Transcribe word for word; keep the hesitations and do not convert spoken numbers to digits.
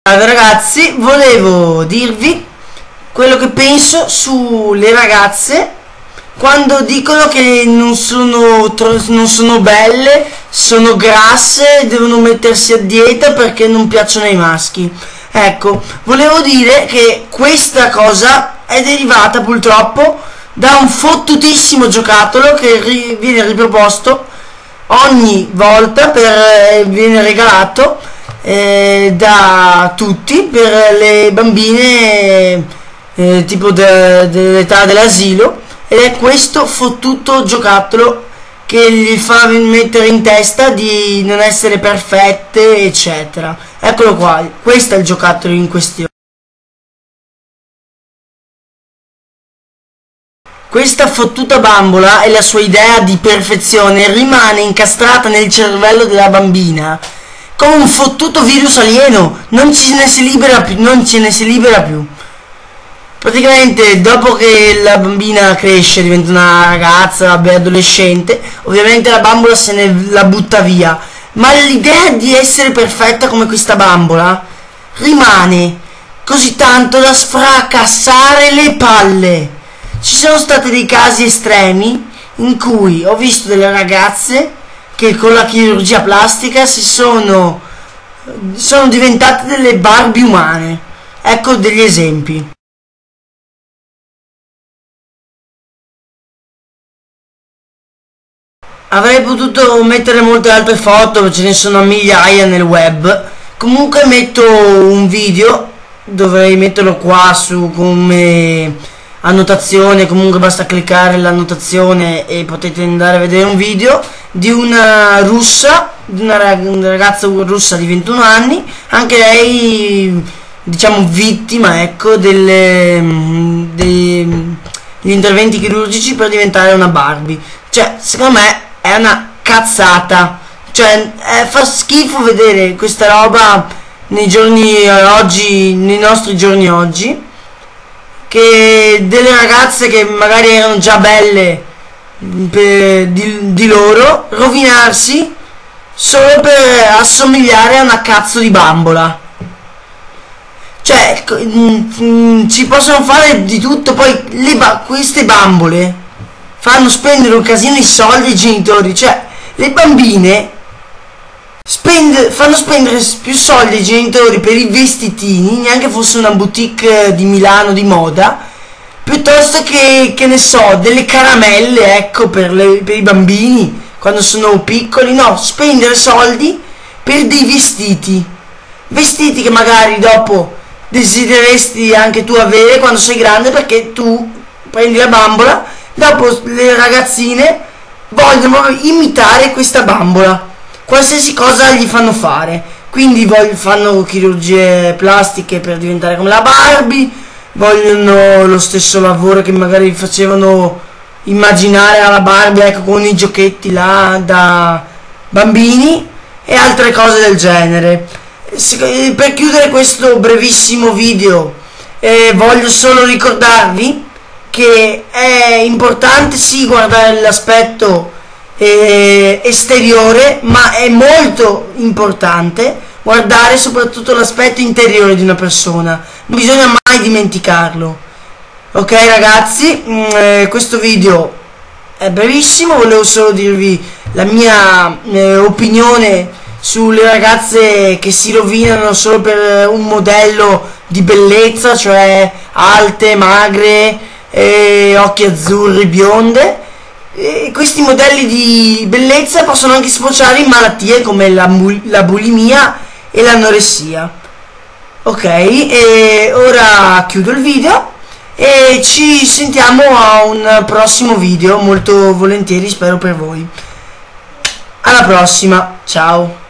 Allora ragazzi, volevo dirvi quello che penso sulle ragazze quando dicono che non sono, non sono belle, sono grasse, devono mettersi a dieta perché non piacciono ai maschi. Ecco, volevo dire che questa cosa è derivata purtroppo da un fottutissimo giocattolo che ri viene riproposto ogni volta, per, eh, viene regalato Eh, da tutti per le bambine eh, tipo dell'età de dell'asilo, ed è questo fottuto giocattolo che gli fa mettere in testa di non essere perfette eccetera. Eccolo qua, questo è il giocattolo in questione. Questa fottuta bambola e la sua idea di perfezione rimane incastrata nel cervello della bambina come un fottuto virus alieno, non ce ne si libera più, non ce ne si libera più. Praticamente dopo che la bambina cresce, diventa una ragazza, vabbè, adolescente, ovviamente la bambola se ne la butta via, ma l'idea di essere perfetta come questa bambola rimane così tanto da sfracassare le palle. Ci sono stati dei casi estremi in cui ho visto delle ragazze che con la chirurgia plastica si sono, sono diventate delle Barbie umane. Ecco degli esempi. Avrei potuto mettere molte altre foto, ce ne sono a migliaia nel web. Comunque metto un video, dovrei metterlo qua su come annotazione, comunque basta cliccare l'annotazione e potete andare a vedere un video di una russa, di una ragazza russa di ventuno anni, anche lei diciamo vittima, ecco, delle, degli interventi chirurgici per diventare una Barbie. Cioè, secondo me è una cazzata, cioè è, fa schifo vedere questa roba nei giorni oggi, nei nostri giorni oggi, che delle ragazze che magari erano già belle per, di, di loro rovinarsi solo per assomigliare a una cazzo di bambola. Cioè ci possono fare di tutto, poi le ba queste bambole fanno spendere un casino di soldi ai genitori. Cioè le bambine Spende, fanno spendere più soldi ai genitori per i vestitini, neanche fosse una boutique di Milano di moda, piuttosto che, che ne so, delle caramelle, ecco, per, le, per i bambini quando sono piccoli. No, spendere soldi per dei vestiti, vestiti che magari dopo desideresti anche tu avere quando sei grande, perché tu prendi la bambola, dopo le ragazzine vogliono imitare questa bambola. Qualsiasi cosa gli fanno fare, quindi voglio, fanno chirurgie plastiche per diventare come la Barbie, vogliono lo stesso lavoro che magari facevano immaginare alla Barbie, ecco, con i giochetti là da bambini e altre cose del genere. Per chiudere questo brevissimo video eh, voglio solo ricordarvi che è importante sì guardare l'aspetto Eh, esteriore, ma è molto importante guardare soprattutto l'aspetto interiore di una persona, non bisogna mai dimenticarlo. Ok ragazzi, eh, questo video è brevissimo, volevo solo dirvi la mia eh, opinione sulle ragazze che si rovinano solo per un modello di bellezza, cioè alte, magre, eh, occhi azzurri, bionde. E questi modelli di bellezza possono anche sfociare in malattie come la, la bulimia e l'anoressia. Ok, e ora chiudo il video e ci sentiamo a un prossimo video, molto volentieri, spero per voi. Alla prossima, ciao.